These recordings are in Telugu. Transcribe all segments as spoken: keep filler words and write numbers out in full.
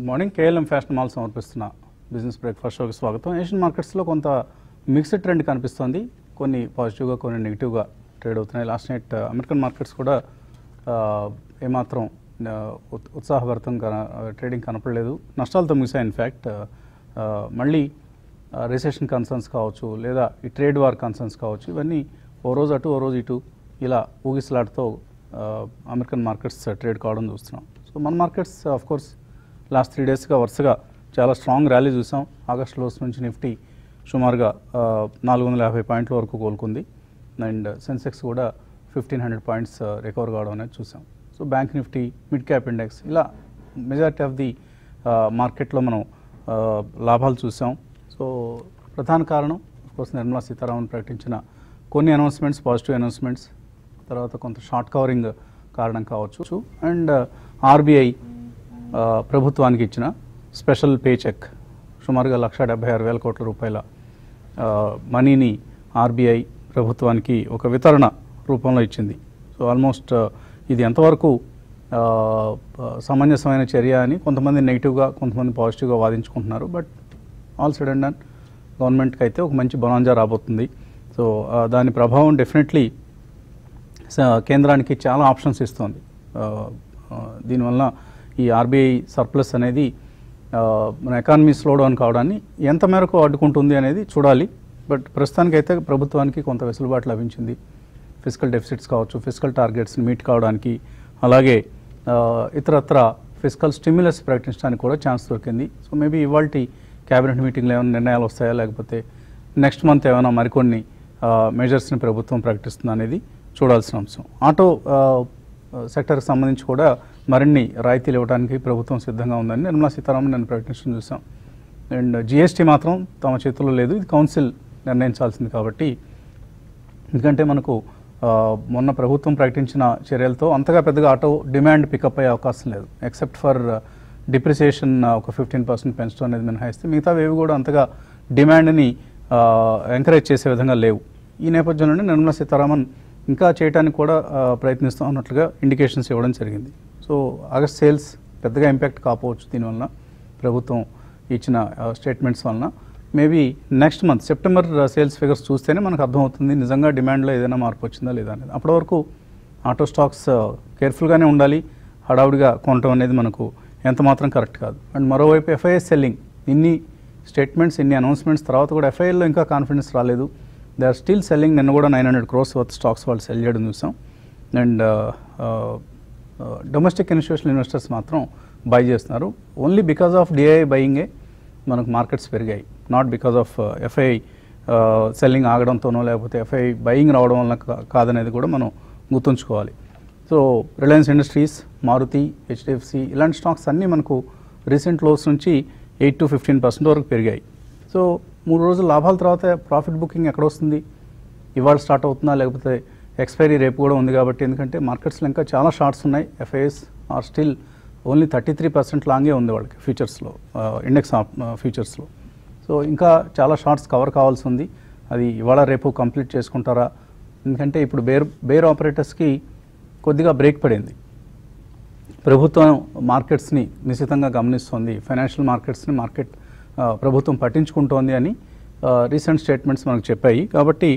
మార్నింగ్ కేఎల్ఎం ఫ్యాషన్ మాల్ సమర్పిస్తున్న బిజినెస్ బ్రేక్ఫాస్ట్ షోకి స్వాగతం. ఏషియన్ మార్కెట్స్లో కొంత మిక్స్డ్ ట్రెండ్ కనిపిస్తుంది. కొన్ని పాజిటివ్గా కొన్ని నెగిటివ్గా ట్రేడ్ అవుతున్నాయి. లాస్ట్ నైట్ అమెరికన్ మార్కెట్స్ కూడా ఏమాత్రం ఉత్సాహభరితంగా ట్రేడింగ్ కనపడలేదు, నష్టాలతో ముగిసాయి. ఇన్ఫ్యాక్ట్ మళ్ళీ రిసెషన్ కన్సర్న్స్ కావచ్చు, లేదా ఈ ట్రేడ్ వార్ కన్సర్న్స్ కావచ్చు, ఇవన్నీ ఓ రోజు అటు ఓ రోజు ఇటు ఇలా ఊగిసలాటతో అమెరికన్ మార్కెట్స్ ట్రేడ్ కావడం చూస్తున్నాం. సో మన markets of course last three డేస్గా వరుసగా చాలా స్ట్రాంగ్ ర్యాలీ చూసాం. ఆగస్ట్ లోస్ నుంచి నిఫ్టీ సుమారుగా నాలుగు వందల యాభై పాయింట్ల వరకు కోలుకుంది. అండ్ సెన్సెక్స్ కూడా ఫిఫ్టీన్ హండ్రెడ్ పాయింట్స్ రికవర్ కావడం అనేది చూసాం. So bank Nifty, mid cap index, ఇలా మెజారిటీ ఆఫ్ ది మార్కెట్లో మనం లాభాలు చూసాం. సో ప్రధాన కారణం కోర్స్ నిర్మలా సీతారామన్ ప్రకటించిన కొన్ని అనౌన్స్మెంట్స్, పాజిటివ్ అనౌన్స్మెంట్స్, తర్వాత కొంత షార్ట్ కవరింగ్ కారణం కావచ్చు. అండ్ ఆర్బీఐ ప్రభుత్వానికి ఇచ్చిన స్పెషల్ పే చెక్ సుమారుగా లక్ష డెబ్బై ఆరు వేల కోట్ల రూపాయల మనీని ఆర్బీఐ ప్రభుత్వానికి ఒక వితరణ రూపంలో ఇచ్చింది. సో ఆల్మోస్ట్ ఇది ఎంతవరకు సమంజసమైన చర్య అని కొంతమంది నెగిటివ్గా, కొంతమంది పాజిటివ్గా వాదించుకుంటున్నారు. But all said and done గవర్నమెంట్కి అయితే ఒక మంచి బొనాంజా రాబోతుంది. సో దాని ప్రభావం డెఫినెట్లీ కేంద్రానికి చాలా ఆప్షన్స్ ఇస్తుంది. దీనివల్ల ఈ ఆర్బీఐ సర్ప్లస్ అనేది మన ఎకానమీ స్లో డౌన్ కావడాన్ని ఎంత మేరకు అడ్డుకుంటుంది అనేది చూడాలి. బట్ ప్రస్తుతానికైతే ప్రభుత్వానికి కొంత వెసులుబాటు లభించింది. ఫిజికల్ డెఫిసిట్స్ కావచ్చు, ఫిజికల్ టార్గెట్స్ని మీట్ కావడానికి, అలాగే ఇతరత్ర ఫిజికల్ స్టిమ్యులస్ ప్రకటించడానికి కూడా ఛాన్స్ దొరికింది. సో మేబీ ఇవాళ క్యాబినెట్ మీటింగ్లో ఏమైనా నిర్ణయాలు వస్తాయా, లేకపోతే నెక్స్ట్ మంత్ ఏమైనా మరికొన్ని మెజర్స్ని ప్రభుత్వం ప్రకటిస్తుందా అనేది చూడాల్సిన అంశం. ఆటో సెక్టర్కి సంబంధించి కూడా మరిన్ని రాయితీలు ఇవ్వడానికి ప్రభుత్వం సిద్ధంగా ఉందని నిర్మలా సీతారామన్ నేను ప్రకటించడం చూసాం. అండ్ జిఎస్టీ మాత్రం తమ చేతుల్లో లేదు, ఇది కౌన్సిల్ నిర్ణయించాల్సింది. కాబట్టి ఎందుకంటే మనకు మొన్న ప్రభుత్వం ప్రకటించిన చర్యలతో అంతగా పెద్దగా ఆటో డిమాండ్ పికప్ అయ్యే అవకాశం లేదు. ఎక్సెప్ట్ ఫర్ డిప్రిసియేషన్ ఒక ఫిఫ్టీన్ పర్సెంట్ పెంచడం అనేది మినహాయిస్తే మిగతావేవి కూడా అంతగా డిమాండ్ని ఎంకరేజ్ చేసే విధంగా లేవు. ఈ నేపథ్యంలోనే నిర్మలా సీతారామన్ ఇంకా చేయడానికి కూడా ప్రయత్నిస్తూ ఉన్నట్లుగా ఇండికేషన్స్ ఇవ్వడం జరిగింది. సో ఆగస్ట్ సేల్స్ పెద్దగా ఇంపాక్ట్ కాకపోవచ్చు దీనివలన, ప్రభుత్వం ఇచ్చిన స్టేట్మెంట్స్ వలన. Maybe next month September sales figures చూస్తేనే మనకు అర్థమవుతుంది నిజంగా డిమాండ్లో ఏదైనా మార్పు వచ్చిందా లేదా అనేది. అప్పటి వరకు ఆటో స్టాక్స్ కేర్ఫుల్గానే ఉండాలి. హడావుడిగా కొనటం అనేది మనకు ఎంత మాత్రం కరెక్ట్ కాదు. అండ్ మరోవైపు ఎఫ్ఐఐ సెల్లింగ్, ఇన్ని స్టేట్మెంట్స్, ఇన్ని అనౌన్స్మెంట్స్ తర్వాత కూడా ఎఫ్ఐఐలో ఇంకా కాన్ఫిడెన్స్ రాలేదు. They are still selling. నిన్న కూడా nine hundred crores worth stocks వాళ్ళు సెల్ చేయడం చూసాం. అండ్ డొమెస్టిక్ ఇన్స్టిట్యూషనల్ ఇన్వెస్టర్స్ మాత్రం బై చేస్తున్నారు. ఓన్లీ బికాస్ ఆఫ్ డిఐఐ బయింగే మనకు మార్కెట్స్ పెరిగాయి, not because of FII selling ఆగడంతోనో లేకపోతే ఎఫ్ఐఐ బయింగ్ రావడం వల్ల కాదనేది కూడా మనం గుర్తుంచుకోవాలి. So Reliance Industries, Maruti, HDFC ఇలాంటి స్టాక్స్ అన్నీ మనకు రీసెంట్ లోస్ నుంచి ఎయిట్ టు ఫిఫ్టీన్ పర్సెంట్ వరకు పెరిగాయి. సో మూడు రోజుల లాభాల తర్వాత ప్రాఫిట్ బుకింగ్ ఎక్కడ వస్తుంది? ఇవాళ స్టార్ట్ అవుతుందా, లేకపోతే ఎక్స్పైరీ రేపు కూడా ఉంది? కాబట్టి ఎందుకంటే మార్కెట్స్లో ఇంకా చాలా షార్ట్స్ ఉన్నాయి. FIs are still only thirty three percent లాంగే ఉంది వాళ్ళకి ఫ్యూచర్స్లో, ఇండెక్స్ ఫ్యూచర్స్లో. సో ఇంకా చాలా షార్ట్స్ కవర్ కావాల్సి ఉంది. అది ఇవాళ రేపు కంప్లీట్ చేసుకుంటారా? ఎందుకంటే ఇప్పుడు బేర్ బేర్ ఆపరేటర్స్కి కొద్దిగా బ్రేక్ పడింది. ప్రభుత్వం మార్కెట్స్ని నిశితంగా గమనిస్తోంది, ఫైనాన్షియల్ మార్కెట్స్ని మార్కెట్ ప్రభుత్వం పట్టించుకుంటోంది అని రీసెంట్ స్టేట్మెంట్స్ మనకు చెప్పాయి. కాబట్టి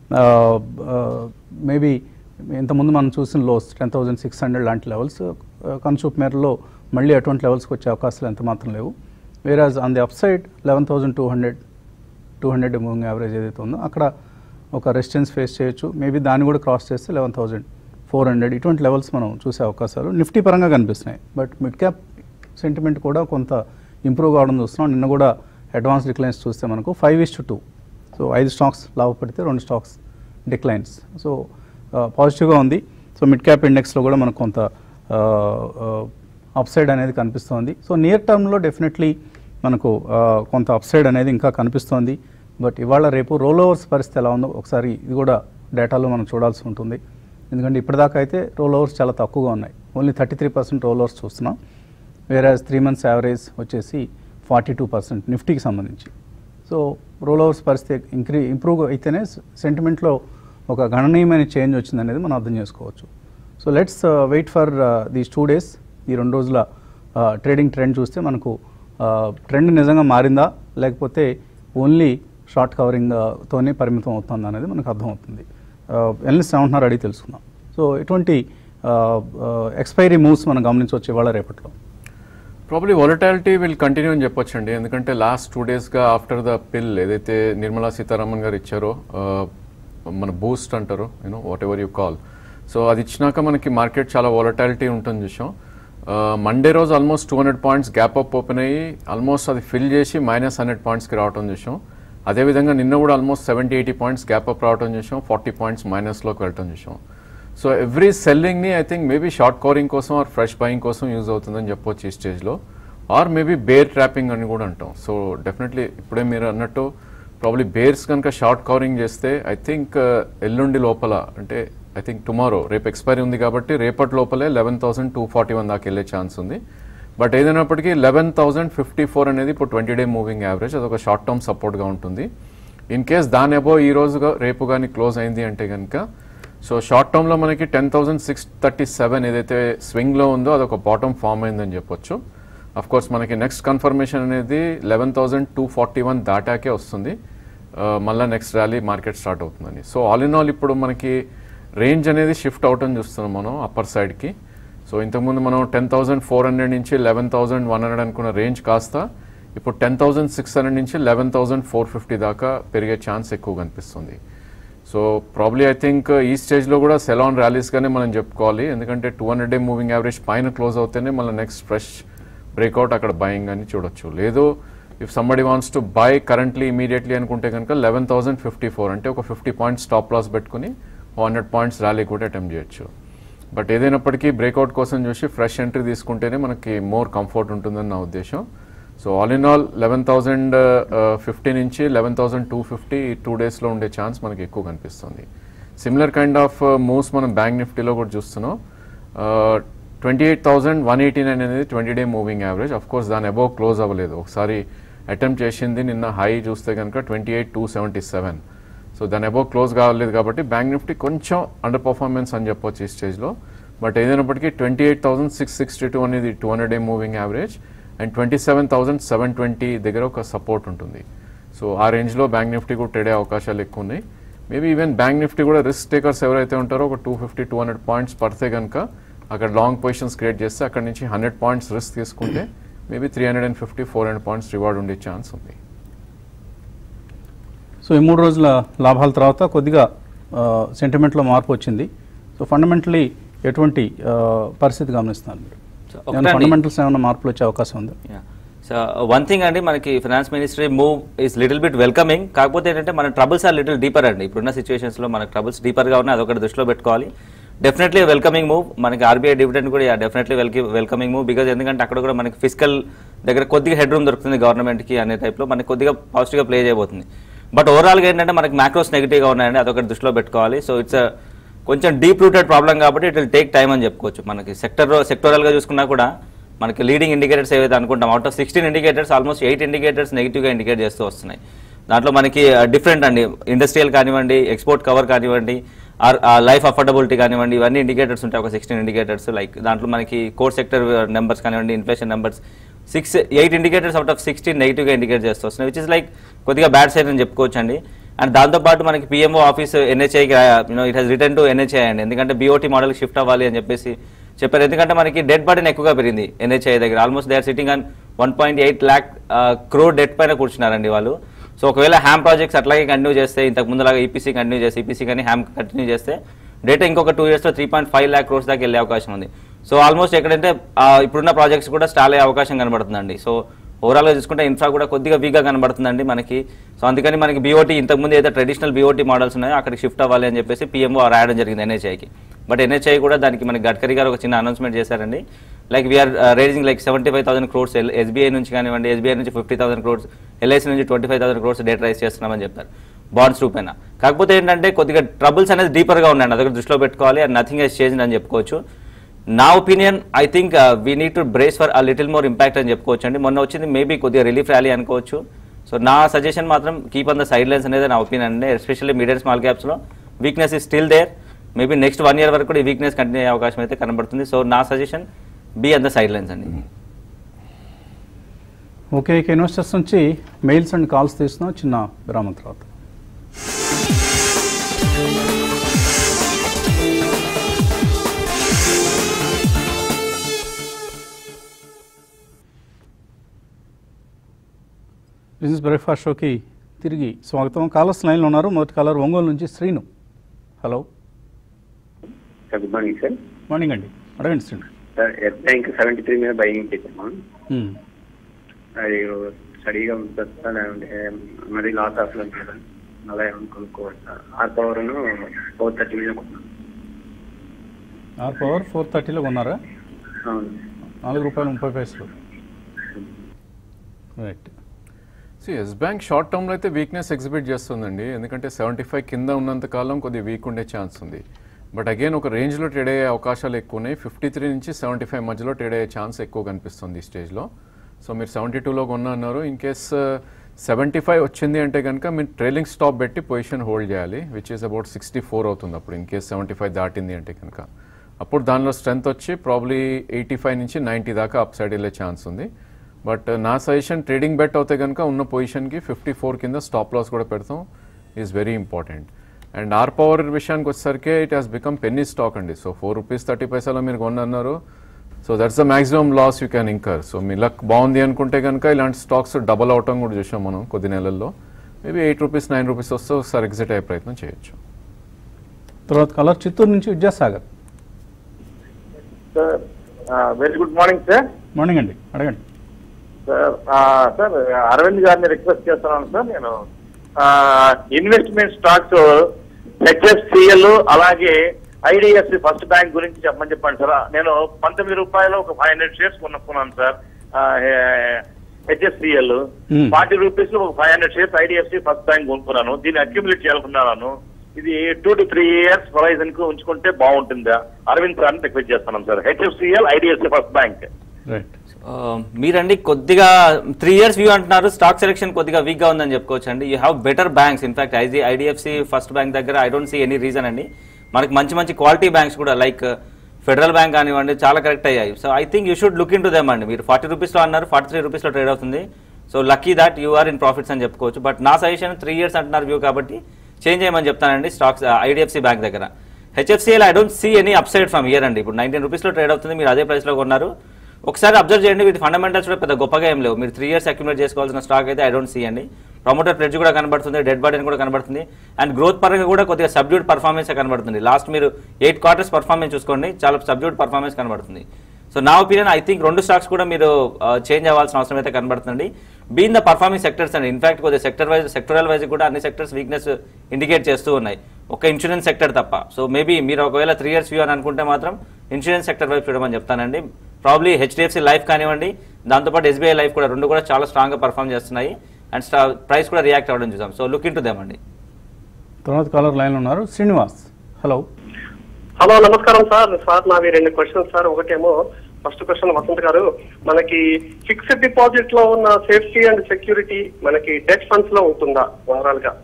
మేబీ ఇంతకుముందు మనం చూసిన lows ten thousand six hundred లాంటి లెవెల్స్ కన్సూప్ మేరలో మళ్ళీ అటువంటి లెవెల్స్కి వచ్చే అవకాశాలు ఎంత మాత్రం లేవు. Whereas on the upside eleven thousand two hundred two hundred moving average ఏదైతే ఉందో అక్కడ ఒక రెసిస్టెన్స్ ఫేస్ చేయొచ్చు. మేబీ దాన్ని కూడా క్రాస్ చేస్తే లెవెన్ థౌజండ్ ఫోర్ హండ్రెడ్ ఇటువంటి లెవెల్స్ మనం చూసే అవకాశాలు నిఫ్టీ పరంగా కనిపిస్తున్నాయి. బట్ మిడ్ క్యాప్ సెంటిమెంట్ కూడా కొంత ఇంప్రూవ్ కావడం చూస్తున్నాం. నిన్న కూడా అడ్వాన్స్ డిక్లైన్స్ చూస్తే మనకు five is to two. So ఐదు స్టాక్స్ లాభపడితే రెండు స్టాక్స్ డిక్లైన్స్. సో పాజిటివ్గా ఉంది. సో మిడ్ క్యాప్ ఇండెక్స్లో కూడా మనకు కొంత అప్సైడ్ అనేది కనిపిస్తోంది. సో నియర్ టర్మ్లో డెఫినెట్లీ మనకు కొంత అప్సైడ్ అనేది ఇంకా కనిపిస్తోంది. బట్ ఇవాళ రేపు రోల్ ఓవర్స్ పరిస్థితి ఎలా ఉందో ఒకసారి ఇది కూడా డేటాలో మనం చూడాల్సి ఉంటుంది. ఎందుకంటే ఇప్పటిదాకా అయితే రోల్ ఓవర్స్ చాలా తక్కువగా ఉన్నాయి. Only thirty three percent rollovers చూస్తున్నాం. వేరాజ్ త్రీ మంత్స్ యావరేజ్ వచ్చేసి ఫార్టీ టూ పర్సెంట్ నిఫ్టీకి సంబంధించి. సో రోల్ ఓవర్స్ పరిస్థితి ఇంక్రీ ఇంప్రూవ్ అయితేనే సెంటిమెంట్లో ఒక గణనీయమైన చేంజ్ వచ్చిందనేది మనం అర్థం చేసుకోవచ్చు. So let's wait for these two days. ఈ రెండు రోజుల ట్రేడింగ్ ట్రెండ్ చూస్తే మనకు ట్రెండ్ నిజంగా మారిందా లేకపోతే ఓన్లీ షార్ట్ కవరింగ్ తోనే పరిమితం అవుతుంది అనేది మనకు అర్థమవుతుంది. ఎనలిస్ట్ ఏమంటున్నారు అడిగి తెలుసుకుందాం. సో ఎటువంటి ఎక్స్పైరీ మూవ్స్ మనం గమనించవచ్చు ఇవాళ రేపట్లో? ప్రాబ్లీ వాలటాలిటీ విల్ కంటిన్యూ అని చెప్పొచ్చు అండి. ఎందుకంటే లాస్ట్ టూ డేస్గా ఆఫ్టర్ ద పిల్ ఏదైతే నిర్మలా సీతారామన్ గారు ఇచ్చారో మన బూస్ట్ అంటారు, you know whatever you call, so అది ఇచ్చినాక మనకి మార్కెట్ చాలా వాలటాలిటీ ఉంటుంది చూసాం. మండే రోజు almost two hundred points gap up open అయ్యి ఆల్మోస్ట్ అది ఫిల్ చేసి మైనస్ హండ్రెడ్ పాయింట్స్కి రావడం చూసాం. అదేవిధంగా నిన్న కూడా almost seventy eighty points gap up రావడం చూసాం, ఫార్టీ పాయింట్స్ మైనస్లోకి వెళ్ళటం చూసాం. సో ఎవ్రీ సెల్లింగ్ని I think maybe short covering కోసం ఆర్ ఫ్రెష్ బయింగ్ కోసం యూజ్ అవుతుందని చెప్పొచ్చు ఈ స్టేజ్లో, ఆర్ మేబీ బేర్ ట్రాపింగ్ అని కూడా అంటాం. సో డెఫినెట్లీ ఇప్పుడే మీరు అన్నట్టు ప్రాబ్లీ బేర్స్ కనుక షార్ట్ కవరింగ్ చేస్తే ఐ థింక్ ఎల్లుండి లోపల అంటే ఐ థింక్ టుమారో రేపు ఎక్స్పైరీ ఉంది కాబట్టి రేపటి లోపలే eleven thousand two forty one దాకా వెళ్ళే ఛాన్స్ ఉంది. బట్ ఏదైనప్పటికీ లెవెన్ థౌసండ్ ఫిఫ్టీ ఫోర్ అనేది ఇప్పుడు ట్వంటీ డే మూవింగ్ యావరేజ్, అదొక షార్ట్ టర్మ్ సపోర్ట్గా ఉంటుంది. ఇన్ కేస్ దాని అబో ఈ రోజుగా రేపు కానీ క్లోజ్ అయింది అంటే కనుక సో షార్ట్ టర్మ్లో మనకి ten thousand six thirty seven ఏదైతే స్వింగ్లో ఉందో అదొక బాటమ్ ఫామ్ అయిందని చెప్పొచ్చు. అఫ్ కోర్స్ మనకి నెక్స్ట్ కన్ఫర్మేషన్ అనేది eleven thousand two forty one దాటాకే వస్తుంది, మళ్ళీ నెక్స్ట్ ర్యాలీ మార్కెట్ స్టార్ట్ అవుతుందని. సో ఆల్ ఇన్ ఆల్ ఇప్పుడు మనకి రేంజ్ అనేది షిఫ్ట్ అవుట్ చూస్తున్నాం మనం అప్పర్ సైడ్కి. సో ఇంతకుముందు మనం టెన్ థౌసండ్ ఫోర్ హండ్రెడ్ నుంచి లెవెన్ థౌసండ్ వన్ హండ్రెడ్ అనుకున్న రేంజ్ కాస్త ఇప్పుడు టెన్ థౌసండ్ సిక్స్ హండ్రెడ్ నుంచి లెవెన్ థౌసండ్ ఫోర్ ఫిఫ్టీ దాకా పెరిగే ఛాన్స్ ఎక్కువ కనిపిస్తుంది. సో ప్రాబ్లీ ఐ థింక్ ఈ స్టేజ్లో కూడా సెల్ ఆన్ ర్యాలీస్గానే మనం చెప్పుకోవాలి, ఎందుకంటే two hundred day moving average పైన క్లోజ్ అవుతేనే మళ్ళీ నెక్స్ట్ ఫ్రెష్ బ్రేక్అవుట్ అక్కడ బయింగ్ అని చూడొచ్చు. లేదు if somebody wants to buy currently immediately అనుకుంటే కనుక లెవెన్ థౌసండ్ ఫిఫ్టీ ఫోర్ అంటే ఒక ఫిఫ్టీ పాయింట్స్ స్టాప్ లాస్ పెట్టుకుని హండ్రెడ్ పాయింట్స్ ర్యాలీ కూడా అటెంప్ట్ చేయొచ్చు. బట్ ఏదైనప్పటికీ బ్రేక్అవుట్ కోసం చూసి ఫ్రెష్ ఎంట్రీ తీసుకుంటేనే మనకి మోర్ కంఫర్ట్ ఉంటుందని నా ఉద్దేశం. So all in all eleven thousand fifty నుంచి eleven thousand two fifty two డేస్లో ఉండే ఛాన్స్ మనకి ఎక్కువ కనిపిస్తుంది. సిమిలర్ కైండ్ ఆఫ్ మూవ్స్ మనం బ్యాంక్ నిఫ్టీలో కూడా చూస్తున్నాం. Twenty eight thousand one eighty nine అనేది twenty day moving average, of course దాని అబోవ్ క్లోజ్ అవ్వలేదు. ఒకసారి అటెంప్ట్ చేసింది నిన్న హై చూస్తే కనుక twenty eight two seventy seven so దాని అబోవ్ క్లోజ్ కావలేదు కాబట్టి బ్యాంక్ నిఫ్టీ కొంచెం అండర్ పర్ఫార్మెన్స్ అని చెప్పొచ్చు ఈ స్టేజ్లో. బట్ ఏదైనప్పటికీ twenty eight thousand six sixty two అనేది two hundred day moving average and twenty seven thousand seven twenty దగ్గర ఒక సపోర్ట్ ఉంటుంది. సో ఆ రేంజ్లో బ్యాంక్ నిఫ్టీ కూడా ట్రేడ్ అయ్యే అవకాశాలు ఎక్కువ ఉన్నాయి. మేబీ ఈవెన్ బ్యాంక్ నిఫ్టీ కూడా రిస్క్ టేకర్స్ ఎవరైతే ఉంటారో ఒక two fifty two hundred points పడితే కనుక అక్కడ లాంగ్ పొజిషన్స్ క్రియేట్ చేస్తే అక్కడ నుంచి హండ్రెడ్ పాయింట్స్ రిస్క్ తీసుకుంటే maybe three hundred and fifty four hundred points reward ఉండే ఛాన్స్ ఉంది. సో ఈ మూడు రోజుల లాభాల తర్వాత కొద్దిగా సెంటిమెంట్లో మార్పు వచ్చింది. సో ఫండమెంటలీ ఎటువంటి పరిస్థితి గమనిస్తున్నారు మీరు? ఫండమెంటల్స్ ఏమైనా మార్పులు వచ్చే అవకాశం ఉంది? సో వన్ థింగ్ అండి, మనకి finance ministry move is little bit welcoming. కాకపోతే ఏంటంటే మన ట్రబుల్స్ ఆర్ లిటిల్ డీపర్ అండి. ఇప్పుడున్న సిచ్యువేషన్స్లో మనకు ట్రబుల్స్ డీపర్గా ఉన్నాయి, అదొకటి దృష్టిలో పెట్టుకోవాలి. Definitely welcoming move. మనకి ఆర్బీఐ డివిడెండ్ కూడా డెఫినెట్లీ వెల్కి వెల్కమింగ్ మూవ్, బికాజ్ ఎందుకంటే అక్కడ కూడా మనకి ఫిజికల్ దగ్గర కొద్దిగా హెడ్ రూమ్ దొరుకుతుంది గవర్నమెంట్కి అనే టైప్లో మనకి కొద్దిగా పాజిటివ్గా ప్లే చేయబోతుంది. బట్ ఓవరాల్గా ఏంటంటే మనకి మ్యాక్రోస్ నెగిటివ్గా ఉన్నాయండి, అదొకటి దృష్టిలో పెట్టుకోవాలి. సో ఇట్స్ కొంచెం డీప్ రూటెడ్ ప్రాబ్లం కాబట్టి ఇట్ విల్ టేక్ టైం అని చెప్పుకోవచ్చు. మనకి సెక్టర్ సెక్టోరల్గా చూసుకున్నా కూడా మనకి లీడింగ్ ఇండికేటర్స్ ఏవైతే అనుకుంటాం, out of sixteen indicators almost eight indicators నెగిటివ్గా ఇండికేట్ చేస్తూ వస్తున్నాయి. దాంట్లో మనకి డిఫరెంట్ అండి, ఇండస్ట్రియల్ కానివ్వండి, ఎక్స్పోర్ట్ కవర్ కానివ్వండి, ఆర్ లైఫ్ అఫోర్డబిలిటీ కానివ్వండి, ఇవన్నీ ఇండికేటర్స్ ఉంటాయి, ఒక సిక్స్టీన్ ఇండికేటర్స్. లైక్ దాంట్లో మనకి కోర్ సెక్టర్ నెంబర్స్ కానివ్వండి, inflation numbers, six eight indicators out of sixteen నెగిటివ్గా ఇండికేట్ చేస్తూ వస్తున్నాయి, విచ్ ఇస్ లైక్ కొద్దిగా బ్యాడ్ సైడ్ అని చెప్పుకోవచ్చు అండి. అండ్ దాంతోపాటు మనకి పిఎంఓ ఆఫీస్ ఎన్హెచ్ఐకి you know it has return to NHI అండి, ఎందుకంటే బీఓటీ మోడల్కి షిఫ్ట్ అవ్వాలి అని చెప్పేసి చెప్పారు. ఎందుకంటే మనకి డెట్ బర్డెన్ ఎక్కువగా పెరిగింది ఎన్హెచ్ఐ దగ్గర. Almost they are sitting on one point eight lakh crore debt పైన కూర్చున్నారండి వాళ్ళు. సో ఒకవేళ హ్యామ్ ప్రాజెక్ట్స్ అట్లాగే కంటిన్యూ చేస్తే, ఇంతకు ముందులాగా ఈపీసీ కంటిన్యూ చేస్తే, ఈపీసీ కానీ హ్యామ్ కంటిన్యూ చేస్తే డేటా ఇంకొక టూ ఇయర్స్లో three point five lakh crores దాకా వెళ్ళే అవకాశం ఉంది. సో ఆల్మోస్ట్ ఎక్కడంటే ఇప్పుడున్న ప్రాజెక్ట్స్ కూడా స్టాల్ అయ్యే అవకాశం కనబడుతుందండి. సో ఓవరాల్గా చూసుకుంటే ఇన్ఫ్రా కూడా కొద్దిగా వీక్గా కనబడుతుందండి మనకి. సో అందుకని మనకి బీఓటీ ఇంతకుముందు ఏదైతే ట్రెడిషనల్ బీఓటీ మోడల్స్ ఉన్నాయో అక్కడికి షిఫ్ట్ అవ్వాలి అని చెప్పేసి పీఎంఓ రాయడం జరిగింది ఎన్హెచ్ఐకి. బట్ ఎన్హెచ్ఐ కూడా దానికి మనకి గడ్కరీ గారు ఒక చిన్న అనౌన్స్మెంట్ చేశారండి, like we're raising like seventy five thousand crores SBI నుంచి కానివ్వండి, ఎస్బీఐ నుంచి ఫిఫ్టీ థౌసండ్ క్రోర్స్, ఎల్ఐసి నుంచి twenty five thousand crores debt raise చేస్తున్నామని చెప్పారు బాండ్స్ రూపైన. కాకపోతే ఏంటంటే కొద్దిగా ట్రబుల్స్ అనేది డీపర్గా ఉన్నాయండి, అదొక దృష్టిలో పెట్టుకోవాలి. అండ్ నథింగ్ హెస్ చేంజ్ అని చెప్పుకోవచ్చు. నా opinion I think we need to brace for a little more impact అని చెప్పుకోవచ్చు అండి. మొన్న వచ్చింది మేబీ కొద్దిగా రిలీఫ్ ర్యాలీ అనుకోవచ్చు. సో నా సజెషన్ మాత్రం keep on the sidelines అనేది నా ఒపీనియన్ అండి. ఎస్పెషల్లీ మీడియం స్మాల్ క్యాప్స్లో weakness is still there. Maybe next one year వరకు కూడా ఈ వీక్నెస్ కంటిన్యూ అయ్యే అవకాశం అయితే కనబడుతుంది. సో నా suggestion be on the sidelines అండి. ఓకే ఇక ఇన్వెస్టర్స్ నుంచి మెయిల్స్ అండ్ కాల్స్ తీస్తున్నాం చిన్న విరామం తర్వాత. బిజినెస్ బ్రేక్ఫాస్ట్ షోకి తిరిగి స్వాగతం. కాలర్స్ లైన్లో ఉన్నారు. మొదటి కాలర్ ఒంగోలు నుంచి Srinu. Hello sir, good morning sir. Morning అండి, అడగండి Srinu. Sir Yes Bank seventy three మీద బయింగ్ చేసాము. అది స్టడీగా ఉంటుంది సార్, మరి లాస్ ఆఫ్ లో ఉంటుంది అలా ఏమైనా కొనుక్కోవచ్చు sir. R power four thirty మీద కొన్నాను. ఆర్ పవర్ ఫోర్ థర్టీలో కొన్నారా? అవును, నాలుగు రూపాయలు ముప్పై పైసలు. Right. So Yes Bank short టర్మ్లో అయితే వీక్నెస్ ఎగ్జిబిట్ చేస్తుందండి, ఎందుకంటే సెవెంటీ ఫైవ్ కింద ఉన్నంత కాలం కొద్దిగా వీక్ ఉండే ఛాన్స్ ఉంది. బట్ అగైన్ ఒక రేంజ్లో ట్రేడ్ అయ్యే అవకాశాలు ఎక్కువ ఉన్నాయి. ఫిఫ్టీ త్రీ నుంచి సెవెంటీ ఫైవ్ మధ్యలో ట్రేడ్ అయ్యే ఛాన్స్ ఎక్కువ కనిపిస్తుంది ఈ స్టేజ్లో. సో మీరు సెవెంటీ టూలో కొన్నా అన్నారు. ఇన్ కేస్ సెవెంటీ ఫైవ్ వచ్చింది అంటే కనుక మీరు ట్రైలింగ్ స్టాప్ పెట్టి పొజిషన్ హోల్డ్ చేయాలి, which is about sixty four అవుతుంది అప్పుడు. ఇన్ కేస్ సెవెంటీ ఫైవ్ దాటింది అంటే కనుక అప్పుడు దానిలో స్ట్రెంత్ వచ్చి ప్రాబ్లీ ఎయిటీ ఫైవ్ నుంచి నైంటీ దాకా అప్ సైడ్ వెళ్ళే ఛాన్స్ ఉంది. బట్ నా సజెషన్ ట్రేడింగ్ బెట్ అవుతే కనుక ఉన్న పొజిషన్కి ఫిఫ్టీ ఫోర్ కింద స్టాప్ లాస్ కూడా పెడతాం, is very important. And R power విషయానికి వచ్చేసరికి it has become penny stock అండి. సో ఫోర్ రూపీస్ థర్టీ పైసాలో మీరు కొన్నారు. So that's the maximum loss you can incur. So మీ లక్ బాగుంది అనుకుంటే కనుక ఇలాంటి స్టాక్స్ డబల్ అవటం కూడా చూసాం మనం కొద్ది నెలల్లో. Maybe eight rupees nine rupees వస్తే ఒకసారి ఎగ్జిట్ అయ్యే ప్రయత్నం చేయొచ్చు. తర్వాత కలర్ చిత్తూరు నుంచి Vidyasagar. Sir very good morning sir. Morning అండి, అడగండి. సార్ సార్ అరవింద్ గారిని రిక్వెస్ట్ చేస్తున్నాను సార్. నేను ఇన్వెస్ట్మెంట్ స్టాక్స్ హెచ్ఎఫ్సిఎల్ అలాగే ఐడిఎఫ్సి ఫస్ట్ బ్యాంక్ గురించి చెప్పమని చెప్పండి సార్. నేను పంతొమ్మిది రూపాయలు ఒక ఫైవ్ హండ్రెడ్ షేర్స్ కొనుక్కున్నాను సార్. హెచ్ఎఫ్సిఎల్ ఫార్టీ రూపీస్ లో ఒక five hundred shares IDFC First Bank కొనుక్కున్నాను. దీన్ని అక్యుములేట్ చేయాలనుకున్నాను. ఇది two to three years horizon కు ఉంచుకుంటే బాగుంటుందా? అరవింద్ సార్ని రిక్వెస్ట్ చేస్తున్నాం sir. HFCL IDFC First Bank. Right. మీరండి కొద్దిగా త్రీ ఇయర్స్ వ్యూ అంటున్నారు. స్టాక్ సెలెక్షన్ కొద్దిగా వీక్ గా ఉందని చెప్పుకోవచ్చు అండి. You have better banks. In fact ఐజీ ఐడిఎఫ్సి ఫస్ట్ బ్యాంక్ దగ్గర I don't see any reason అండి. మనకి మంచి మంచి క్వాలిటీ బ్యాంక్స్ కూడా లైక్ ఫెడరల్ బ్యాంక్ కానివ్వండి చాలా కరెక్ట్ అయ్యాయి. So I think you should look in to them అండి. మీరు ఫార్టీ రూపీస్లో అన్నారు, ఫార్టీ త్రీ రూపీస్లో ట్రేడ్ అవుతుంది. So lucky that you are in profits అని చెప్పుకోవచ్చు. బట్ నా సజెషన్ త్రీ ఇయర్స్ అంటున్నారు వ్యూ కాబట్టి చేంజ్ చేయమని చెప్తానండి స్టాక్స్ ఐడిఎఫ్సి బ్యాంక్ దగ్గర. HFCL I don't see any upside from year అండి. ఇప్పుడు నైన్టీన్ రూపీస్లో ట్రేడ్ అవుతుంది, మీరు అదే ప్రైస్లో కొన్నారు. ఒకసారి అబ్జర్వ్ చేయండి, వీటి ఫండమెంటల్స్ కూడా పెద్ద గొప్పగా ఏం లేవు. మీరు త్రీ ఇయర్స్ అక్యుములేట్ చేసుకోవాల్సిన స్టాక్ అయితే ఐ డోంట్ సీ అండి. ప్రమోటర్ ప్లెడ్జ్ కూడా కనబడుతుంది, డెడ్ బాడీ కూడా కనబడుతుంది. అండ్ గ్రోత్ పరంగా కూడా కొద్దిగా సబ్డ్యూడ్ పర్ఫార్మెన్స్ కనబడుతుంది. లాస్ట్ మీరు ఎయిట్ క్వార్టర్స్ పర్ఫార్మెన్స్ చూసుకోండి, చాలా సబ్డ్యూడ్ పర్ఫార్మెన్స్ కనబడుతుంది. సో నా ఒపీనియన్ ఐ థింక్ రెండు స్టాక్స్ కూడా మీరు చేంజ్ అవ్వాల్సిన అవసరం అయితే కనబడుతుంది. బీన్ ద పర్ఫార్మింగ్ సెక్టర్స్ అండి. ఇన్ఫాక్ట్ కొద్దిగా సెక్టర్ వైజ్ సెక్టరల్ వైజ్ కూడా అన్ని సెక్టర్స్ వీక్నెస్ ఇండికేట్ చేస్తూ ఉన్నాయి, ఒక ఇన్సూరెన్స్ సెక్టర్ తప్ప. సో మేబీ మీరు ఒకవేళ త్రీ ఇయర్స్ వ్యూ అని అనుకుంటే మాత్రం ఇన్సూరెన్స్ సెక్టర్ వైపు చూడమని చెప్తానండి. ప్రాబ్లీ హెచ్డిఎఫ్సి లైఫ్ కానివ్వండి, దాంతోపాటు ఎస్బీఐ లైఫ్ కూడా రెండు కూడా చాలా స్ట్రాంగ్గా పర్ఫామ్ చేస్తున్నాయి. అండ్ ప్రైస్ కూడా రియాక్ట్ అవ్వడం చూసాం. So look in to them అండి. తర్వాత కాలర్ లైన్ ఉన్నారు శ్రీనివాస్. హలో హలో నమస్కారం సార్. సార్ నావి రెండు క్వశ్చన్స్ సార్. ఒకటేమో ఫస్ట్ క్వశ్చన్ వసంత్ గారు, మనకి ఫిక్స్డ్ డిపాజిట్ లో ఉన్న సేఫ్టీ అండ్ సెక్యూరిటీ మనకి డెట్ ఫండ్స్ లో ఉంటుందా ఓవరాల్ గా?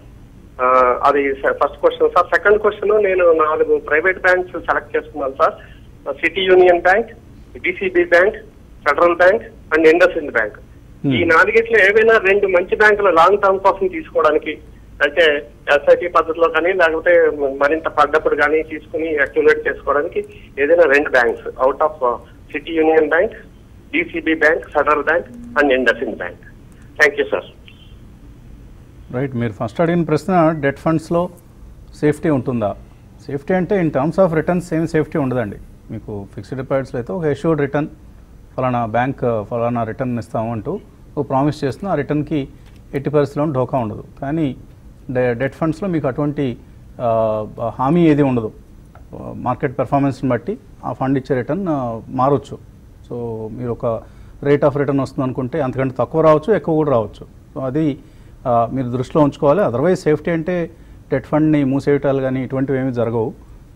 అది first question sir. Second question, నేను నాలుగు ప్రైవేట్ బ్యాంక్స్ సెలెక్ట్ చేసుకున్నాను sir. City Union Bank, DCB Bank, Federal Bank and IndusInd Bank. ఈ నాలుగిట్లో ఏవైనా రెండు మంచి బ్యాంకులు లాంగ్ టర్మ్ కోసం తీసుకోవడానికి, అంటే ఎస్ఐపి పద్ధతిలో కానీ లేకపోతే మరింత పడ్డప్పుడు కానీ తీసుకుని అక్యుములేట్ చేసుకోవడానికి ఏదైనా రెండు banks out of City Union Bank, DCB Bank, Federal Bank and IndusInd Bank. Thank you sir. Right. మీరు ఫస్ట్ అడిగిన ప్రశ్న డెట్ ఫండ్స్లో సేఫ్టీ ఉంటుందా? సేఫ్టీ అంటే ఇన్ టర్మ్స్ ఆఫ్ రిటర్న్స్ ఏమి సేఫ్టీ ఉండదండి. మీకు ఫిక్స్డ్ డిపాజిట్స్లో అయితే ఒక ఎష్యూర్డ్ రిటర్న్, ఫలానా బ్యాంక్ ఫలానా రిటర్న్ ఇస్తాము అంటూ ఒక ప్రామిస్ చేస్తున్నా, ఆ రిటర్న్కి ఎట్టి పరిస్థితుల్లో ఢోకా ఉండదు. కానీ డెట్ ఫండ్స్లో మీకు అటువంటి హామీ ఏది ఉండదు. మార్కెట్ పెర్ఫార్మెన్స్ని బట్టి ఆ ఫండ్ ఇచ్చే రిటర్న్ మారవచ్చు. సో మీరు ఒక రేట్ ఆఫ్ రిటర్న్ వస్తుంది అనుకుంటే అంతకంటే తక్కువ రావచ్చు, ఎక్కువ కూడా రావచ్చు. సో అది మీరు దృష్టిలో ఉంచుకోవాలి. అదర్వైజ్ సేఫ్టీ అంటే డెట్ ఫండ్ని మూసేయటాలు కానీ ఇటువంటివి ఏమీ జరగవు.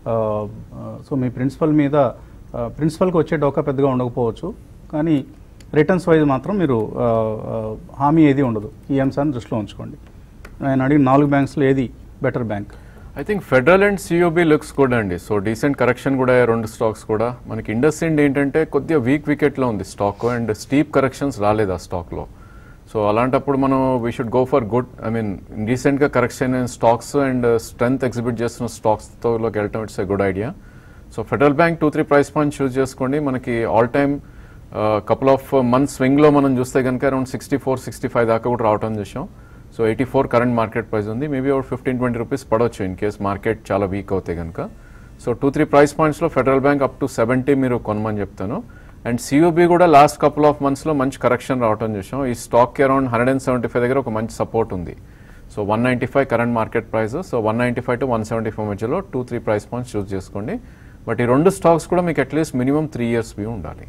సో మీ ప్రిన్సిపల్ మీద ప్రిన్సిపల్కి వచ్చే డోకా పెద్దగా ఉండకపోవచ్చు, కానీ రిటర్న్స్ వైజ్ మాత్రం మీరు హామీ ఏది ఉండదు. ఈ అంశాన్ని దృష్టిలో ఉంచుకోండి. నేను అడిగిన నాలుగు బ్యాంక్స్లో ఏది better bank? I think Federal and CUB looks good అండి. సో డీసెంట్ కరెక్షన్ కూడా రెండు స్టాక్స్ కూడా. మనకి ఇండస్ఇండ్ ఏంటంటే కొద్దిగా వీక్ వికెట్లో ఉంది స్టాక్ అండ్ స్టీప్ కరెక్షన్స్ రాలేదు ఆ స్టాక్లో. సో అలాంటప్పుడు మనం we should go for good I mean రీసెంట్గా correction and stocks and strength exhibit చేస్తున్న స్టాక్స్తోలోకి వెళ్ళటం it's a good idea. So Federal Bank two three price point choose చేసుకోండి. మనకి all time couple of months స్వింగ్లో మనం చూస్తే కనుక around sixty four sixty five దాకా కూడా రావటం చూసాం. So eighty four current market price ఉంది. మేబీ ఒక ఫిఫ్టీన్ ట్వంటీ రూపీస్ పడవచ్చు ఇన్ కేస్ మార్కెట్ చాలా వీక్ అవుతాయి కనుక. సో టూ త్రీ ప్రైస్ పాయింట్స్లో Federal Bank up to seventy మీరు కొనమని చెప్తాను. అండ్ సియూబీ కూడా లాస్ట్ కపుల్ ఆఫ్ మంత్స్లో మంచి కరెక్షన్ రావటం చూసాం. ఈ స్టాక్కి around hundred and seventy five దగ్గర ఒక మంచి సపోర్ట్ ఉంది. So one ninety five current market price. So one ninety five to one seventy five మధ్యలో two three price points choose చేసుకోండి. బట్ ఈ రెండు స్టాక్స్ కూడా మీకు at least minimum three years view ఉండాలి.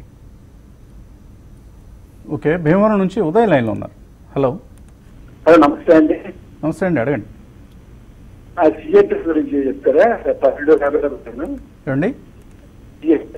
ఓకే, భీమవరం నుంచి ఉదయ్ లైన్లో ఉన్నారు. హలో. హలో, నమస్తే అండి. నమస్తే అండి, అడగండి. సిఎట్ గురించి చెప్తారా? పన్నెండు యాభై రూపాయలు ఏమండి? సిఎట్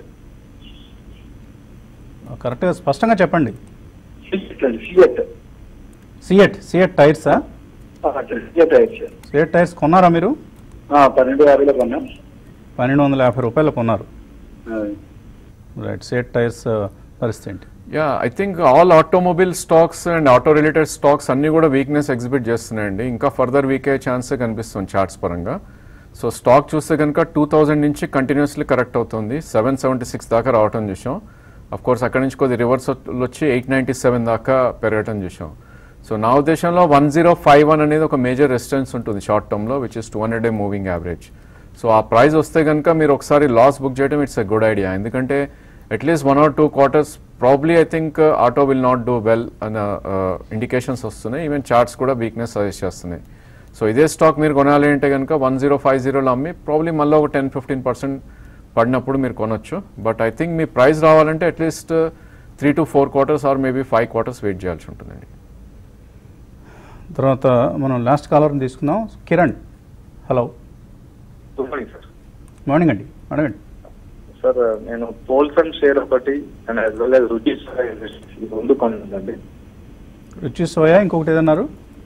కరెక్ట్గా స్పష్టంగా చెప్పండి. సిఎట్ అండి. సిఎట్ సిఎట్ సిఎట్ టైర్సా? సిఎట్ టైర్స్. సిఎట్ టైర్స్ కొన్నారా మీరు? పన్నెండు యాభైలో కొన్నాం. పన్నెండు వందల యాభై రూపాయలు కొన్నారు. రైట్. సిఎట్ టైర్స్ పరిస్థితి ఏంటి? Yeah, I think all automobile stocks and auto related stocks అన్నీ కూడా వీక్నెస్ ఎగ్జిబిట్ చేస్తున్నాయండి. ఇంకా ఫర్దర్ వీక్ అయ్యే ఛాన్సే కనిపిస్తుంది చార్ట్స్ పరంగా. సో స్టాక్ చూస్తే కనుక టూ థౌజండ్ నుంచి కంటిన్యూస్లీ కరెక్ట్ అవుతుంది. సెవెన్ సెవెంటీ సిక్స్ దాకా రావటం చూసాం. అఫ్ కోర్స్ అక్కడి నుంచి కొద్ది రివర్స్ వచ్చి ఎయిట్ నైంటీ సెవెన్ దాకా పెరగటం చూసాం. సో నా ఉద్దేశంలో వన్ జీరో ఫైవ్ వన్ అనేది ఒక మేజర్ రెసిస్టెన్స్ ఉంటుంది షార్ట్ టర్మ్లో, which is two hundred day moving average. So ఆ ప్రైస్ వస్తే కనుక మీరు ఒకసారి లాస్ బుక్ చేయడం ఇట్స్ ఎ గుడ్ ఐడియా. ఎందుకంటే at least one or two quarters probably I think auto will not do well అన్న ఇండికేషన్స్ వస్తున్నాయి. ఈవెన్ చార్ట్స్ కూడా వీక్నెస్ సజెస్ట్ చేస్తున్నాయి. సో ఇదే స్టాక్ మీరు కొనాలి అంటే కనుక వన్ జీరో ఫైవ్ జీరోలో అమ్మి ప్రాబ్లీ మళ్ళీ ఒక టెన్ ఫిఫ్టీన్ పర్సెంట్ పడినప్పుడు మీరు కొనొచ్చు. బట్ ఐ థింక్ మీ ప్రైస్ రావాలంటే at least three to four quarters or maybe five quarters wait చేయాల్సి ఉంటుందండి. తర్వాత మనం లాస్ట్ కాలర్ని తీసుకుందాం. Kiran. Hello. Good morning sir. Morning అండి, అడగండి. సార్ నేను పోల్సన్ షేర్ ఒకటి and as well as Ruchi రెండు కొనండి. రుచి సోయా, ఇంకొకటి ఏదన్నారు?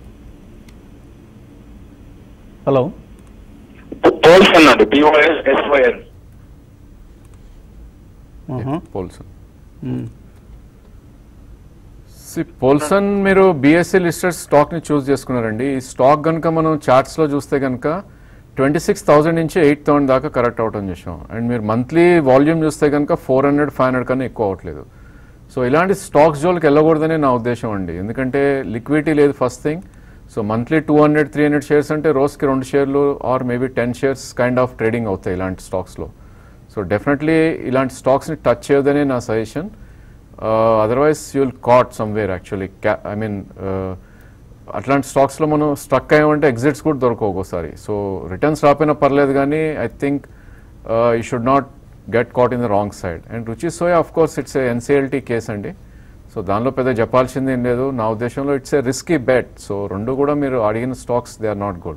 హలో. పోల్సన్ అండి, పిఓఎస్ ఎస్ఓఎన్. పోల్సన్ పోల్సన్ మీరు బిఎస్సి లిస్టెడ్ స్టాక్ని చూస్ చేసుకున్నారండి. ఈ స్టాక్ కనుక మనం చార్ట్స్లో చూస్తే కనుక ట్వంటీ సిక్స్ థౌసండ్ నుంచి ఎయిట్ థౌసండ్ దాకా కరెక్ట్ అవటం చేసాం. అండ్ మీరు మంత్లీ వాల్యూమ్ చూస్తే కనుక ఫోర్ హండ్రెడ్ ఫైవ్ హండ్రెడ్ కన్నా ఎక్కువ అవ్వట్లేదు. సో ఇలాంటి స్టాక్స్ జోలికి వెళ్ళకూడదనే నా ఉద్దేశం అండి. ఎందుకంటే లిక్విడిటీ లేదు first thing. So monthly two hundred three hundred shares అంటే రోజుకి రెండు షేర్లు or maybe ten shares kind of trading అవుతాయి ఇలాంటి స్టాక్స్లో. సో డెఫినెట్లీ ఇలాంటి స్టాక్స్ని టచ్ చేయొద్దనే నా సజెషన్. Otherwise you will caught somewhere actually. క్యా ఐ మీన్ అట్లాంటి స్టాక్స్లో మనం స్ట్రక్ అయ్యామంటే ఎగ్జిట్స్ కూడా దొరకవు ఒక్కోసారి. సో రిటర్న్స్ రాకపోయినా పర్లేదు, కానీ I think you should not get caught in the wrong side. And Ruchi soya of course it's a NCLT case అండి. సో దానిలో పెద్ద చెప్పాల్సింది ఏం లేదు. నా ఉద్దేశంలో it's a risky bet. So రెండు కూడా మీరు అడిగిన stocks they are not good.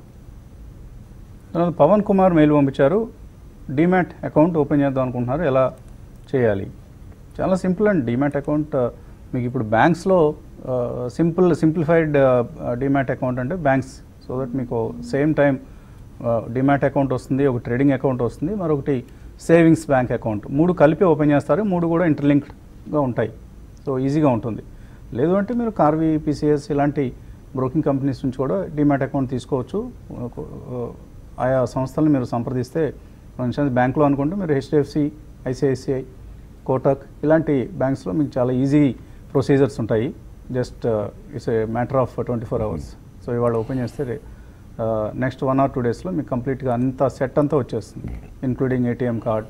Pavan Kumar mail పంపించారు. డీమ్యాట్ అకౌంట్ ఓపెన్ చేద్దాం అనుకుంటున్నారు, ఎలా చేయాలి? చాలా సింపుల్ అండి. డీమ్యాట్ అకౌంట్ మీకు ఇప్పుడు బ్యాంక్స్లో సింపుల్ సింప్లిఫైడ్ డీమ్యాట్ అకౌంట్ అంటే బ్యాంక్స్, సో దట్ మీకు సేమ్ టైం డీమ్యాట్ అకౌంట్ వస్తుంది, ఒక ట్రేడింగ్ అకౌంట్ వస్తుంది, మరొకటి సేవింగ్స్ బ్యాంక్ అకౌంట్. మూడు కలిపి ఓపెన్ చేస్తారు, మూడు కూడా ఇంటర్లింక్డ్గా ఉంటాయి. సో ఈజీగా ఉంటుంది. లేదు అంటే మీరు కార్వీ, పీసీఎస్ ఇలాంటి బ్రోకింగ్ కంపెనీస్ నుంచి కూడా డీమ్యాట్ అకౌంట్ తీసుకోవచ్చు. ఆయా సంస్థలను మీరు సంప్రదిస్తే, ఫర్ ఇన్స్టెన్స్ బ్యాంక్లో అనుకుంటే మీరు హెచ్డిఎఫ్సి, ఐసిఐసిఐ, కోటక్ ఇలాంటి బ్యాంక్స్లో మీకు చాలా ఈజీ ప్రొసీజర్స్ ఉంటాయి. Just it's a matter of twenty four hours. So ఇవాళ ఓపెన్ చేస్తే నెక్స్ట్ వన్ ఆర్ టూ డేస్లో మీకు కంప్లీట్గా అంతా సెట్ అంతా వచ్చేస్తుంది, including ATM card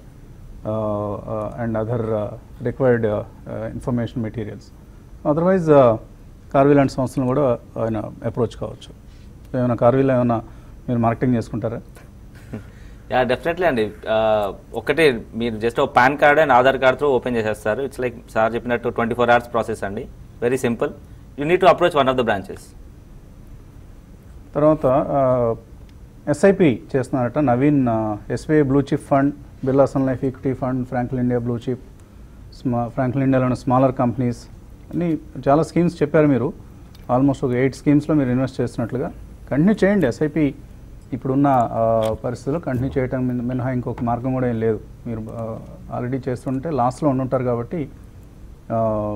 and other required information materials. Otherwise Karvy లాంటి సంస్థలను కూడా ఆయన అప్రోచ్ కావచ్చు. ఏమైనా కార్వీలో ఏమైనా మీరు మార్కెటింగ్ చేసుకుంటారా? యా డెఫినెట్లీ అండి. ఒకటి మీరు జస్ట్ ఒక పాన్ కార్డ్ అండ్ ఆధార్ కార్డ్తో ఓపెన్ చేసేస్తారు. ఇట్స్ లైక్ సార్ చెప్పినట్టు ట్వంటీ ఫోర్ అవర్స్ ప్రాసెస్ అండి. Very simple. You need to approach one of the branches. తర్వాత ఎస్ఐపి చేస్తున్నారట Naveen. SBI blue chip fund, Birla Sun Life equity fund, Franklin India blue chip, స్మా ఫ్రాంక్లిన్ ఇండియాలోని స్మాలర్ కంపెనీస్ అన్నీ చాలా స్కీమ్స్ చెప్పారు మీరు. ఆల్మోస్ట్ ఒక ఎయిట్ స్కీమ్స్లో మీరు ఇన్వెస్ట్ చేస్తున్నట్లుగా. కంటిన్యూ చేయండి. ఎస్ఐపి ఇప్పుడున్న పరిస్థితుల్లో కంటిన్యూ చేయడం మినహా ఇంకొక మార్గం కూడా ఏం లేదు. మీరు ఆల్రెడీ చేస్తుంటే లాస్ట్లో ఉండుంటారు కాబట్టి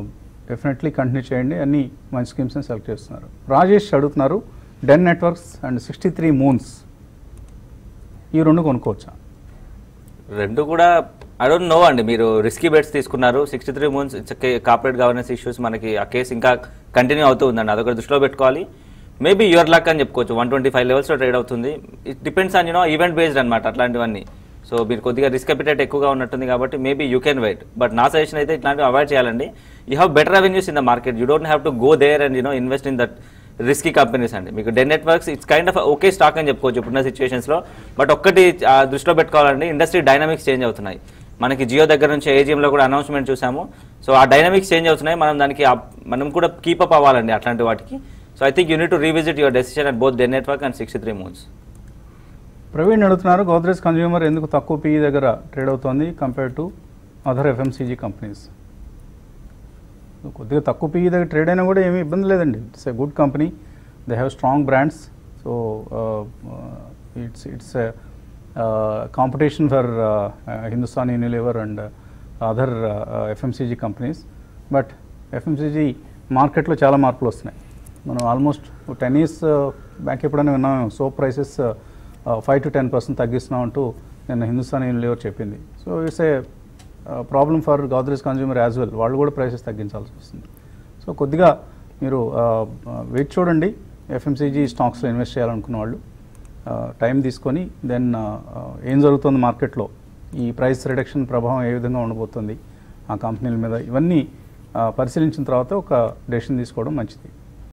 డెఫినెట్లీ కంటిన్యూ చేయండి, అన్ని మంచి స్కీమ్స్ని సెలెక్ట్ చేస్తున్నారు. రాజేష్ అడుగుతున్నారు Den Networks and sixty three moons ఈ రెండు కొనుక్కోవచ్చా? రెండు కూడా ఐ డోంట్ నో అండి. మీరు రిస్కీ బెట్స్ తీసుకున్నారు. Sixty three moons corporate governance issues మనకి ఆ కేసు ఇంకా కంటిన్యూ అవుతూ ఉందండి, అదొక దృష్టిలో పెట్టుకోవాలి. మేబీ యువర్ లక్ అని చెప్పుకోవచ్చు. వన్ ట్వంటీ ఫైవ్ లెవెల్స్లో ట్రేడ్ అవుతుంది. It depends on you know event based అనమాట అట్లాంటివన్నీ. సో మీరు కొద్దిగా రిస్క్ అపిటైట్ ఎక్కువగా ఉన్నట్టుంది కాబట్టి maybe you can wait. But నా సజెషన్ అయితే ఇట్లాంటివి అవాయిడ్ చేయాలండి. You have better revenues in the market. You don't have to go there and you know invest in that risky companies అండి. మీకు Den Networks it's kind of okay stock అని చెప్పుకోవచ్చు ఇప్పుడున్న సిచ్యువేషన్స్లో. బట్ ఒక్కటి దృష్టిలో పెట్టుకోవాలండి, ఇండస్ట్రీ డైనమిక్స్ చేంజ్ అవుతున్నాయి. మనకి జియో దగ్గర నుంచి ఏజిఎంలో కూడా అనౌన్స్మెంట్ చూసాము. సో ఆ డైనమిక్స్ చేంజ్ అవుతున్నాయి, మనం దానికి మనం కూడా కీపప్ అవ్వాలండి అట్లాంటి వాటికి. So I think you need to revisit your decision at both Den Network and sixty three moons. Praveen అడుగుతున్నారు గోద్రేజ్ కన్జ్యూమర్ ఎందుకు తక్కువ పీఈ దగ్గర ట్రేడ్ అవుతుంది compare to other FMCG companies? కొద్దిగా తక్కువ పీఈ దగ్గర ట్రేడ్ అయినా కూడా ఏమీ ఇబ్బంది లేదండి. It's a good company, they have strong brands. So it's it's competition for Hindustan Unilever and other FMCG companies. But FMCG మార్కెట్లో చాలా మార్పులు వస్తున్నాయి. మనం ఆల్మోస్ట్ టెన్ ఇయర్స్ బ్యాక్ ఎప్పుడైనా విన్నాం soap prices five to ten percent తగ్గిస్తున్నాం అంటూ నిన్న హిందుస్థాన్ యూనిలివర్ చెప్పింది. So it's a problem for Godrej consumer as well. వాళ్ళు కూడా ప్రైసెస్ తగ్గించాల్సి వస్తుంది. సో కొద్దిగా మీరు వెయిట్ చూడండి. ఎఫ్ఎంసీజీ స్టాక్స్లో ఇన్వెస్ట్ చేయాలనుకున్న వాళ్ళు టైం తీసుకొని దెన్ ఏం జరుగుతుంది మార్కెట్లో, ఈ ప్రైస్ రిడక్షన్ ప్రభావం ఏ విధంగా ఉండబోతుంది ఆ కంపెనీల మీద, ఇవన్నీ పరిశీలించిన తర్వాత ఒక డెసిషన్ తీసుకోవడం మంచిది.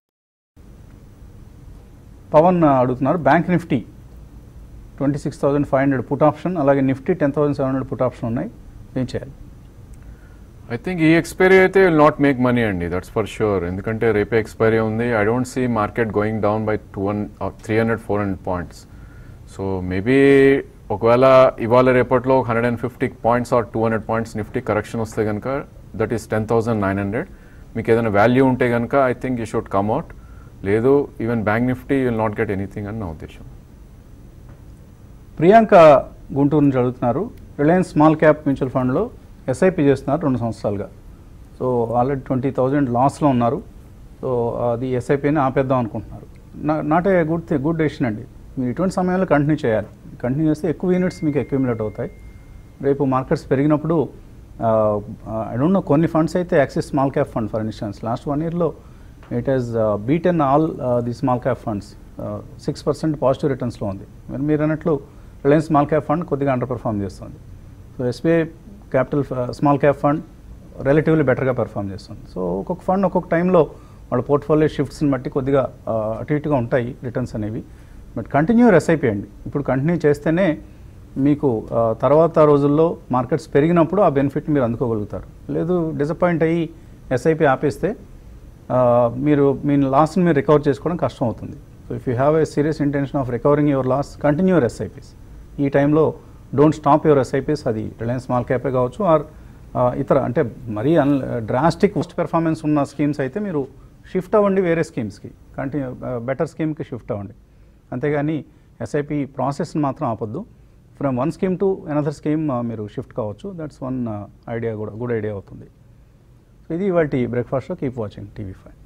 పవన్ అడుగుతున్నారు bank Nifty twenty six thousand five hundred put option, అలాగే Nifty ten thousand seven hundred put option ఉన్నాయి, ఏం చేయాలి? ఐ థింక్ ఈ ఎక్స్పైరీ అయితే విల్ నాట్ మేక్ మనీ అండి, దట్స్ ఫర్ ష్యూర్. ఎందుకంటే రేపే ఎక్స్పైరీ ఉంది. I don't see market going down by two hundred three hundred four hundred points. So maybe ఒకవేళ ఇవాళ రేపట్లో hundred and fifty points or two hundred points Nifty correction వస్తే కనుక that is ten thousand nine hundred. మీకు ఏదైనా వాల్యూ ఉంటే కనుక I think you should come out. లేదు even bank Nifty will not get anything అని నా ఉద్దేశం. ప్రియాంక గుంటూరు నుంచి అడుగుతున్నారు రిలయన్స్ స్మాల్ క్యాప్ మ్యూచువల్ ఫండ్లో ఎస్ఐపి చేస్తున్నారు రెండు సంవత్సరాలుగా. సో ఆల్రెడీ ట్వంటీ థౌజండ్ లాస్లో ఉన్నారు. సో అది ఎస్ఐపిని ఆపేద్దాం అనుకుంటున్నారు. Not a good good decision అండి. మీరు ఇటువంటి సమయంలో కంటిన్యూ చేయాలి. కంటిన్యూ చేస్తే ఎక్కువ యూనిట్స్ మీకు అక్యూములేట్ అవుతాయి. రేపు మార్కెట్స్ పెరిగినప్పుడు ఐ డోంట్ నో కొన్ని ఫండ్స్ అయితే Axis small cap fund for instance last one ఇయర్లో it has beaten all the small cap funds. Six percent positive రిటర్న్స్లో ఉంది. మరి మీరు అన్నట్లు రిలయన్స్ స్మాల్ క్యాప్ ఫండ్ కొద్దిగా అండర్ పెర్ఫామ్ చేస్తుంది. So SBI capital small cap fund relatively బెటర్గా పెర్ఫామ్ చేస్తుంది. సో ఒక్కొక్క ఫండ్ ఒక్కొక్క టైంలో వాళ్ళ పోర్ట్ఫోలియో షిఫ్ట్స్ని బట్టి కొద్దిగా అటు ఇటుగా ఉంటాయి రిటర్న్స్ అనేవి. బట్ కంటిన్యూ ఎస్ఐపి అండి. ఇప్పుడు కంటిన్యూ చేస్తేనే మీకు తర్వాత రోజుల్లో మార్కెట్స్ పెరిగినప్పుడు ఆ బెనిఫిట్ మీరు అందుకోగలుగుతారు. లేదు డిసప్పాయింట్ అయ్యి ఎస్ఐపి ఆపేస్తే మీరు మీ లాస్ని మీరు రికవర్ చేసుకోవడం కష్టం అవుతుంది. So if you have a serious intention of recovering your loss continue your SIPs. ఈ టైంలో డోంట్ స్టాప్ యువర్ ఎస్ఐపీస్. అది రిలయన్స్ స్మాల్ క్యాపే కావచ్చు ఆర్ ఇతర అంటే మరీ అన్ డ్రాస్టిక్ వర్స్ట్ పెర్ఫార్మెన్స్ ఉన్న స్కీమ్స్ అయితే మీరు షిఫ్ట్ అవ్వండి వేరే స్కీమ్స్కి, కంటిన్యూ బెటర్ స్కీమ్కి షిఫ్ట్ అవ్వండి. అంతేగాని ఎస్ఐపి ప్రాసెస్ని మాత్రం ఆపొద్దు. From one scheme to another scheme మీరు షిఫ్ట్ కావచ్చు. దట్స్ వన్ ఐడియా కూడా గుడ్ ఐడియా అవుతుంది. సో ఇది ఇవాల్టి బ్రేక్ఫాస్ట్లో. Keep watching TV five.